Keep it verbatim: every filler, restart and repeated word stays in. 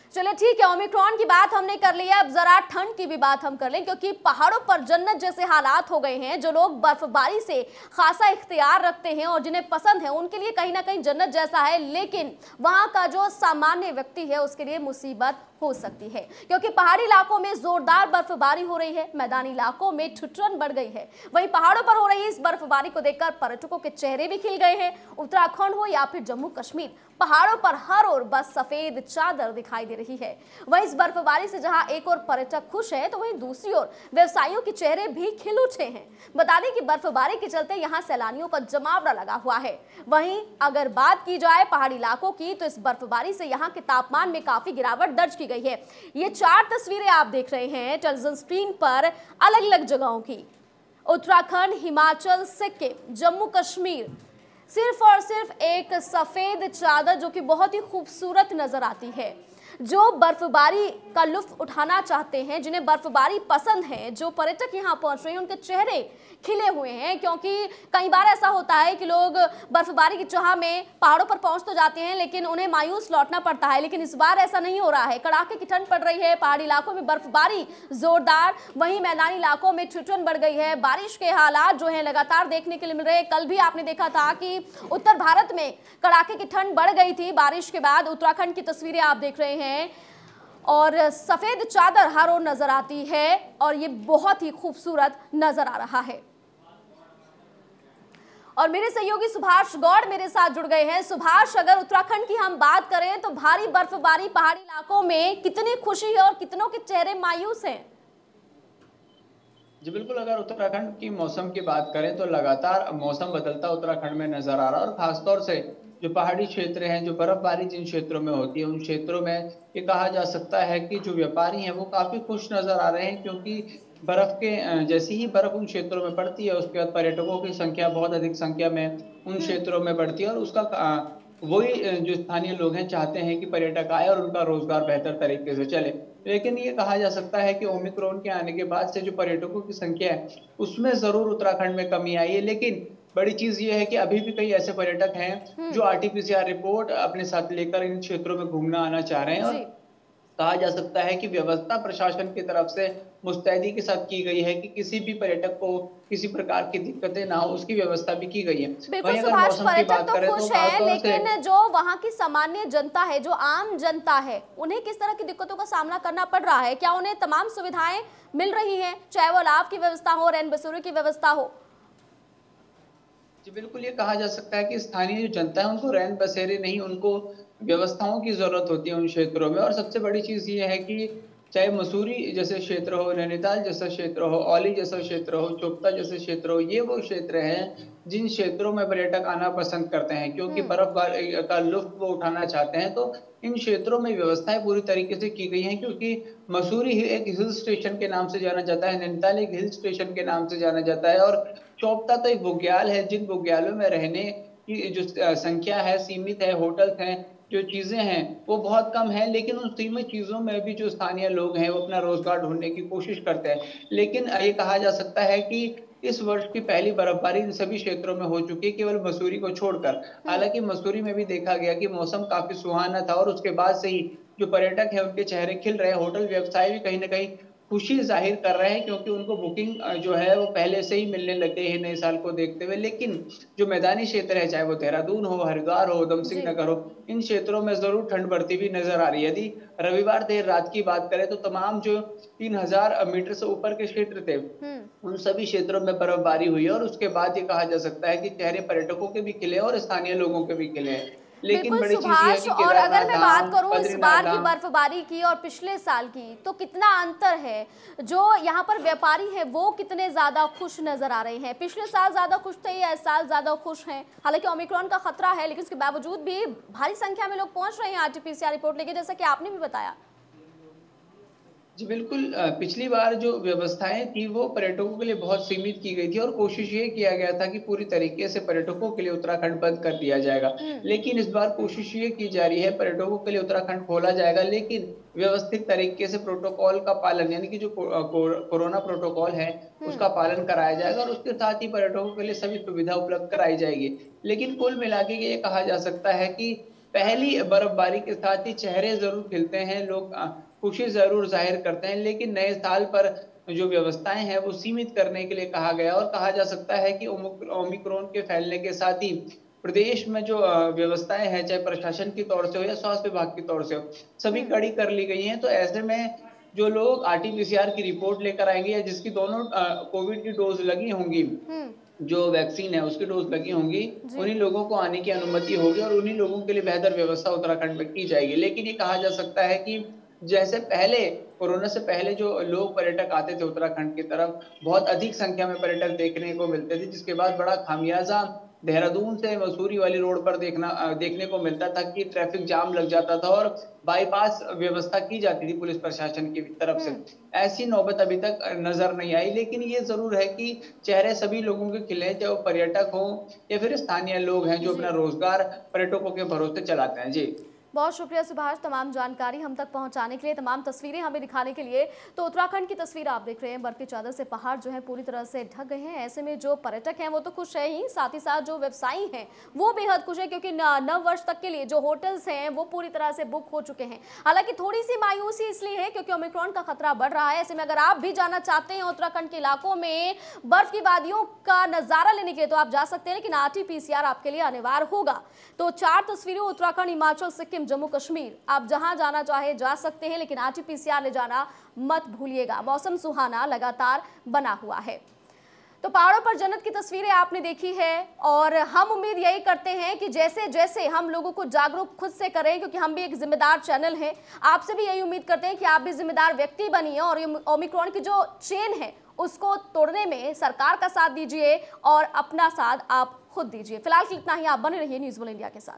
चलिए ठीक है, ओमिक्रॉन की बात हमने कर ली है, अब जरा ठंड की भी बात हम कर लें, क्योंकि पहाड़ों पर जन्नत जैसे हालात हो गए हैं। जो लोग बर्फबारी से खासा इख्तियार रखते हैं और जिन्हें पसंद है उनके लिए कहीं ना कहीं जन्नत जैसा है, लेकिन वहां का जो सामान्य व्यक्ति है उसके लिए मुसीबत हो सकती है, क्योंकि पहाड़ी इलाकों में जोरदार बर्फबारी हो रही है, मैदानी इलाकों में ठिठुरन बढ़ गई है। वहीं पहाड़ों पर हो रही इस बर्फबारी को देखकर पर्यटकों के चेहरे भी खिल गए हैं। उत्तराखंड हो या फिर जम्मू कश्मीर, पहाड़ों पर हर ओर बस सफेद चादर दिखाई दे रही है। वहीं इस बर्फबारी से जहां एक और पर्यटक खुश है, तो वहीं दूसरी ओर व्यवसायियों के चेहरे भी खिल उठे हैं। बता दें कि बर्फबारी के चलते यहां सैलानियों का जमावड़ा लगा हुआ है। वहीं अगर बात की जाए पहाड़ी इलाकों की, तो इस बर्फबारी से यहां के तापमान में काफी गिरावट दर्ज की गई है। ये चार तस्वीरें आप देख रहे हैं टेलीविजन स्क्रीन पर अलग अलग जगहों की। उत्तराखंड, हिमाचल, सिक्किम, जम्मू कश्मीर, सिर्फ और सिर्फ एक सफेद चादर जो कि बहुत ही खूबसूरत नजर आती है। जो बर्फबारी का लुत्फ उठाना चाहते हैं, जिन्हें बर्फबारी पसंद है, जो पर्यटक यहाँ पहुंच रहे हैं, उनके चेहरे खिले हुए हैं। क्योंकि कई बार ऐसा होता है कि लोग बर्फबारी की चाह में पहाड़ों पर पहुंच तो जाते हैं, लेकिन उन्हें मायूस लौटना पड़ता है। लेकिन इस बार ऐसा नहीं हो रहा है। कड़ाके की ठंड पड़ रही है, पहाड़ी इलाकों में बर्फबारी जोरदार, वहीं मैदानी इलाकों में ठिठुरन बढ़ गई है। बारिश के हालात जो है लगातार देखने के लिए मिल रहे हैं। कल भी आपने देखा था कि उत्तर भारत में कड़ाके की ठंड बढ़ गई थी बारिश के बाद। उत्तराखंड की तस्वीरें आप देख रहे हैं और सफेद चादर हर ओर नजर आती है और ये बहुत ही खूबसूरत नजर आ रहा है। और मेरे सहयोगी सुभाष गौड़ मेरे साथ जुड़ गए हैं। सुभाष, अगर उत्तराखंड की हम बात करें तो भारी बर्फबारी पहाड़ी इलाकों में कितनी खुशी है और कितनों के चेहरे मायूस हैं? जी बिल्कुल, अगर उत्तराखंड की मौसम की बात करें तो लगातार मौसम बदलता उत्तराखंड में नजर आ रहा है। और खासतौर से जो पहाड़ी क्षेत्र हैं, जो बर्फबारी जिन क्षेत्रों में होती है, उन क्षेत्रों में ये कहा जा सकता है कि जो व्यापारी हैं वो काफी खुश नजर आ रहे हैं, क्योंकि बर्फ के जैसी ही बर्फ उन क्षेत्रों में पड़ती है, उसके बाद पर्यटकों की संख्या बहुत अधिक संख्या में उन क्षेत्रों में बढ़ती है। और उसका वही जो स्थानीय लोग हैं चाहते हैं कि पर्यटक आए और उनका रोजगार बेहतर तरीके से चले। लेकिन ये कहा जा सकता है कि ओमिक्रॉन के आने के बाद से जो पर्यटकों की संख्या है उसमें जरूर उत्तराखंड में कमी आई है। लेकिन बड़ी चीज ये है कि अभी भी कई ऐसे पर्यटक हैं जो आरटीपीसीआर रिपोर्ट अपने साथ लेकर इन क्षेत्रों में घूमना आना चाह रहे हैं। और कहा जा सकता है कि व्यवस्था प्रशासन की तरफ से मुस्तैदी के साथ की गई है कि किसी भी पर्यटक को किसी प्रकार की दिक्कतें ना हो, उसकी व्यवस्था भी की गई है। बिल्कुल सुभाष, पर्यटक तो खुश है, लेकिन जो वहां की सामान्य जनता है, जो आम जनता है, उन्हें किस तरह की दिक्कतों का सामना करना पड़ रहा है? क्या उन्हें तमाम सुविधाएं मिल रही हैं, चाहे वो लाभ की व्यवस्था हो, रैन बसेरों की व्यवस्था हो? जी बिल्कुल, ये कहा जा सकता है कि स्थानीय जो जनता है उनको रैन बसेरे नहीं, उनको व्यवस्थाओं की जरूरत होती है उन क्षेत्रों में। और सबसे बड़ी चीज ये है कि चाहे मसूरी जैसे क्षेत्र हो, नैनीताल जैसा क्षेत्र हो, औली जैसा क्षेत्र हो, चोपता जैसे क्षेत्र हो, ये वो क्षेत्र हैं जिन क्षेत्रों में पर्यटक आना पसंद करते हैं, क्योंकि बर्फबारी का लुत्फ वो उठाना चाहते हैं। तो इन क्षेत्रों में व्यवस्थाएं पूरी तरीके से की गई हैं, क्योंकि मसूरी एक हिल स्टेशन के नाम से जाना जाता है, नैनीताल एक हिल स्टेशन के नाम से जाना जाता है, और चोपता तो एक बुग्याल है। जिन बुग्यालों में रहने की जो संख्या है सीमित है, होटल्स हैं, जो चीजें हैं वो बहुत कम है। लेकिन उन सीमित चीजों में भी जो स्थानीय लोग हैं वो अपना रोजगार ढूंढने की कोशिश करते हैं। लेकिन ये कहा जा सकता है कि इस वर्ष की पहली बर्फबारी इन सभी क्षेत्रों में हो चुकी है, केवल मसूरी को छोड़कर। हालांकि मसूरी में भी देखा गया कि मौसम काफी सुहाना था और उसके बाद से ही जो पर्यटक है उनके चेहरे खिल रहे हैं। होटल व्यवसाय भी कहीं ना कहीं खुशी जाहिर कर रहे हैं, क्योंकि उनको बुकिंग जो है वो पहले से ही मिलने लगे हैं नए साल को देखते हुए। लेकिन जो मैदानी क्षेत्र है, चाहे वो देहरादून हो, हरिद्वार हो, उधम सिंह नगर हो, इन क्षेत्रों में जरूर ठंड बढ़ती हुई नजर आ रही है। यदि रविवार देर रात की बात करें तो तमाम जो तीन हजार मीटर से ऊपर के क्षेत्र थे उन सभी क्षेत्रों में बर्फबारी हुई है। और उसके बाद ये कहा जा सकता है कि चेहरे पर्यटकों के भी खिले और स्थानीय लोगों के भी खिले हैं। लेकिन बड़ी चीज ये है कि और अगर मैं बात करूं इस बार की बर्फबारी की और पिछले साल की, तो कितना अंतर है? जो यहाँ पर व्यापारी हैं वो कितने ज्यादा खुश नजर आ रहे हैं? पिछले साल ज्यादा खुश थे या इस साल ज्यादा खुश हैं? हालांकि ओमिक्रॉन का खतरा है, लेकिन उसके बावजूद भी भारी संख्या में लोग पहुंच रहे हैं आरटीपीसीआर रिपोर्ट लेके, जैसा कि आपने भी बताया। जी बिल्कुल, पिछली बार जो व्यवस्थाएं थी वो पर्यटकों के लिए बहुत सीमित की गई थी और कोशिश ये किया गया था कि पूरी तरीके से पर्यटकों के लिए उत्तराखंड बंद कर दिया जाएगा। लेकिन इस बार कोशिश ये की जा रही है पर्यटकों के लिए उत्तराखंड खोला जाएगा, लेकिन व्यवस्थित तरीके से प्रोटोकॉल का पालन, यानी कि जो कोरोना प्रोटोकॉल है उसका पालन कराया जाएगा और उसके साथ ही पर्यटकों के लिए सभी सुविधा उपलब्ध कराई जाएगी। लेकिन कुल मिला के ये कहा जा सकता है कि पहली बर्फबारी के साथ ही चेहरे ज़रूर खिलते हैं, लोग अ, खुशी ज़रूर ज़ाहिर करते हैं, लेकिन नए साल पर जो व्यवस्थाएँ हैं, वो सीमित करने के लिए कहा गया और कहा जा सकता है कि ओमिक ओमिक्रॉन के फैलने के साथ ही प्रदेश में जो अ, व्यवस्थाएँ हैं, चाहे प्रशासन की तौर से हो या स्वास्थ्य विभाग की तौर से हो, सभी हम्म। कड़ी कर ली गई हैं। तो ऐसे में जो लोग आरटी-पीसीआर की रिपोर्ट लेकर आएँगे या जिसकी दोनों अ, कोविड की डोज़ लगी होंगी, हम्म। जो वैक्सीन है उसकी डोज़ लगी होंगी, जी। उन्हीं लोगों को आने की अनुमति होगी और उन्हीं लोगों के लिए बेहतर व्यवस्था उत्तराखंड में की जाएगी। लेकिन ये कहा जा सकता है कि जैसे पहले कोरोना से पहले जो लोग पर्यटक आते थे उत्तराखंड की तरफ, बहुत अधिक संख्या में पर्यटक देखने को मिलते थे, जिसके बाद बड़ा खामियाज़ा देहरादून से मसूरी वाली रोड पर देखना अ, देखने को मिलता था कि ट्रैफिक जाम लग जाता था और बाईपास व्यवस्था की जाती थी पुलिस प्रशासन की तरफ से। हम्म। ऐसी नौबत अभी तक अ, नज़र नहीं आई, लेकिन ये ज़रूर है कि चेहरे सभी लोगों के खिले हैं, चाहे वो पर्यटक हों या फिर स्थानीय लोग हैं जो अपना जी, रोज़गार पर्यटकों के भरोसे चलाते हैं। जी। बहुत शुक्रिया सुभाष, तमाम जानकारी हम तक पहुंचाने के लिए, तमाम तस्वीरें हमें दिखाने के लिए। तो उत्तराखंड की तस्वीर आप देख रहे हैं, बर्फ की चादर से पहाड़ जो है पूरी तरह से ढक गए हैं। ऐसे में जो पर्यटक हैं वो तो खुश है ही, साथ ही साथ जो व्यवसायी हैं वो बेहद खुश है, क्योंकि नव वर्ष तक के लिए जो होटल्स हैं वो पूरी तरह से बुक हो चुके हैं। हालांकि थोड़ी सी मायूसी इसलिए है क्योंकि ओमिक्रॉन का खतरा बढ़ रहा है। ऐसे में अगर आप भी जाना चाहते हैं उत्तराखंड के इलाकों में बर्फ की वादियों का नजारा लेने के लिए तो आप जा सकते हैं, लेकिन आरटी-पीसीआर आपके लिए अनिवार्य होगा। तो चार तस्वीरें उत्तराखंड, हिमाचल, सिक्किम, जम्मू कश्मीर, आप जहां जाना चाहे जा सकते हैं, लेकिन आरटी-पीसीआर ले जाना मत भूलिएगा। मौसम सुहाना लगातार बना हुआ है। तो पहाड़ों पर जन्नत की तस्वीरें आपने देखी है और हम उम्मीद यही करते हैं कि जैसे जैसे हम लोगों को जागरूक खुद से करें, क्योंकि हम भी एक जिम्मेदार चैनल है, आपसे भी यही उम्मीद करते हैं कि आप भी जिम्मेदार व्यक्ति बनिए और ओमिक्रॉन की जो चेन है उसको तोड़ने में सरकार का साथ दीजिए और अपना साथ आप खुद दीजिए। फिलहाल इतना ही, आप बने रहिए न्यूज़ वन इंडिया के साथ।